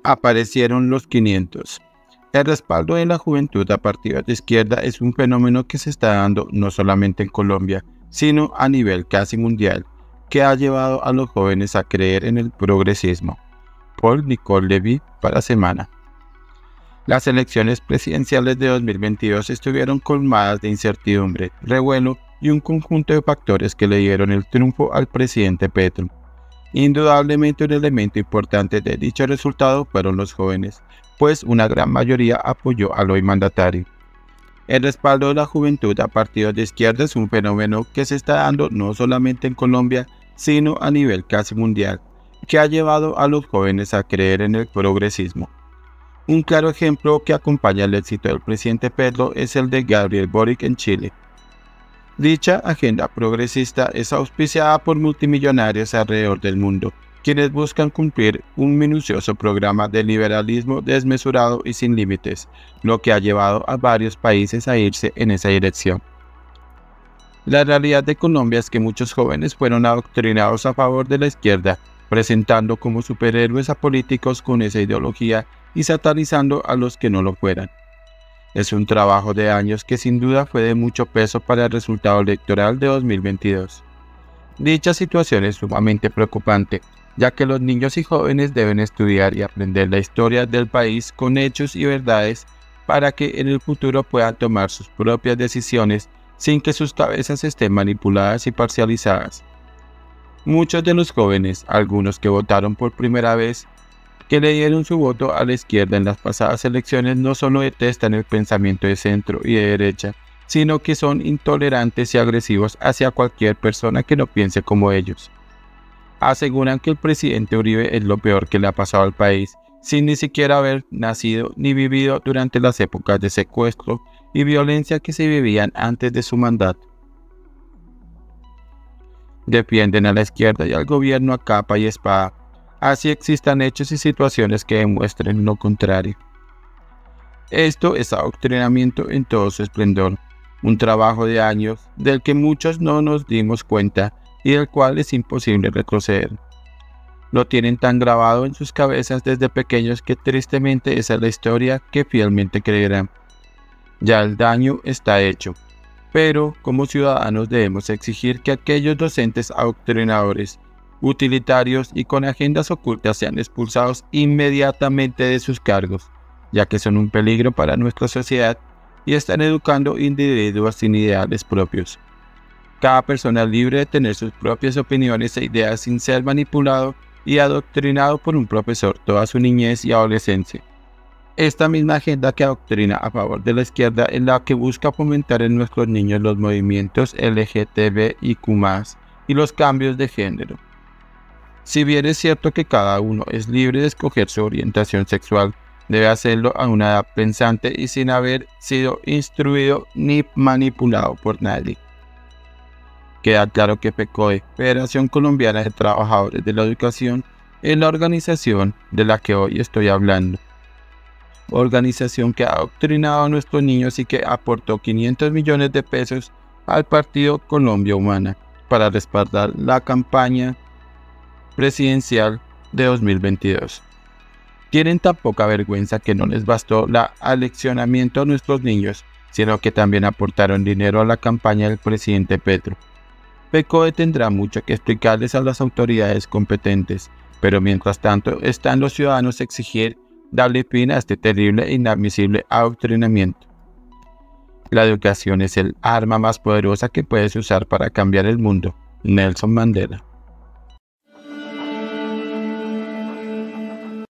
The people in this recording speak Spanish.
Aparecieron los 500. El respaldo de la juventud a partidos de izquierda es un fenómeno que se está dando no solamente en Colombia, sino a nivel casi mundial, que ha llevado a los jóvenes a creer en el progresismo. Paul Nicole Levy para Semana. Las elecciones presidenciales de 2022 estuvieron colmadas de incertidumbre, revuelo y un conjunto de factores que le dieron el triunfo al presidente Petro. Indudablemente un elemento importante de dicho resultado fueron los jóvenes, pues una gran mayoría apoyó al hoy mandatario. El respaldo de la juventud a partidos de izquierda es un fenómeno que se está dando no solamente en Colombia, sino a nivel casi mundial, que ha llevado a los jóvenes a creer en el progresismo. Un claro ejemplo que acompaña el éxito del presidente Petro es el de Gabriel Boric en Chile. Dicha agenda progresista es auspiciada por multimillonarios alrededor del mundo, quienes buscan cumplir un minucioso programa de liberalismo desmesurado y sin límites, lo que ha llevado a varios países a irse en esa dirección. La realidad de Colombia es que muchos jóvenes fueron adoctrinados a favor de la izquierda, presentando como superhéroes a políticos con esa ideología y satanizando a los que no lo fueran. Es un trabajo de años que sin duda fue de mucho peso para el resultado electoral de 2022. Dicha situación es sumamente preocupante, ya que los niños y jóvenes deben estudiar y aprender la historia del país con hechos y verdades para que en el futuro puedan tomar sus propias decisiones sin que sus cabezas estén manipuladas y parcializadas. Muchos de los jóvenes, algunos que votaron por primera vez, que le dieron su voto a la izquierda en las pasadas elecciones, no solo detestan el pensamiento de centro y de derecha, sino que son intolerantes y agresivos hacia cualquier persona que no piense como ellos. Aseguran que el presidente Uribe es lo peor que le ha pasado al país, sin ni siquiera haber nacido ni vivido durante las épocas de secuestro y violencia que se vivían antes de su mandato. Defienden a la izquierda y al gobierno a capa y espada, así existan hechos y situaciones que demuestren lo contrario. Esto es adoctrinamiento en todo su esplendor, un trabajo de años del que muchos no nos dimos cuenta y del cual es imposible retroceder. Lo tienen tan grabado en sus cabezas desde pequeños que tristemente esa es la historia que fielmente creerán. Ya el daño está hecho, pero como ciudadanos debemos exigir que aquellos docentes adoctrinadores, utilitarios y con agendas ocultas sean expulsados inmediatamente de sus cargos, ya que son un peligro para nuestra sociedad y están educando individuos sin ideales propios. Cada persona es libre de tener sus propias opiniones e ideas sin ser manipulado y adoctrinado por un profesor toda su niñez y adolescencia. Esta misma agenda que adoctrina a favor de la izquierda es la que busca fomentar en nuestros niños los movimientos LGTBIQ+, y los cambios de género. Si bien es cierto que cada uno es libre de escoger su orientación sexual, debe hacerlo a una edad pensante y sin haber sido instruido ni manipulado por nadie. Queda claro que FECODE, Federación Colombiana de Trabajadores de la Educación, es la organización de la que hoy estoy hablando. Organización que ha adoctrinado a nuestros niños y que aportó 500 millones de pesos al partido Colombia Humana para respaldar la campaña presidencial de 2022. Tienen tan poca vergüenza que no les bastó el aleccionamiento a nuestros niños, sino que también aportaron dinero a la campaña del presidente Petro. FECODE tendrá mucho que explicarles a las autoridades competentes, pero mientras tanto están los ciudadanos a exigir darle fin a este terrible e inadmisible adoctrinamiento. La educación es el arma más poderosa que puedes usar para cambiar el mundo. Nelson Mandela.